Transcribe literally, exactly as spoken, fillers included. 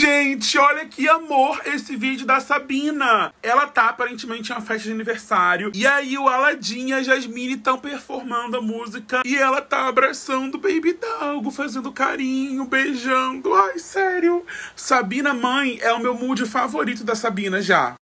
Gente, olha que amor esse vídeo da Sabina. Ela tá aparentemente em uma festa de aniversário. E aí o Aladdin e a Jasmine estão performando a música. E ela tá abraçando o Baby Dalgo, fazendo carinho, beijando. Ai, sério. Sabina mãe é o meu mood favorito da Sabina já.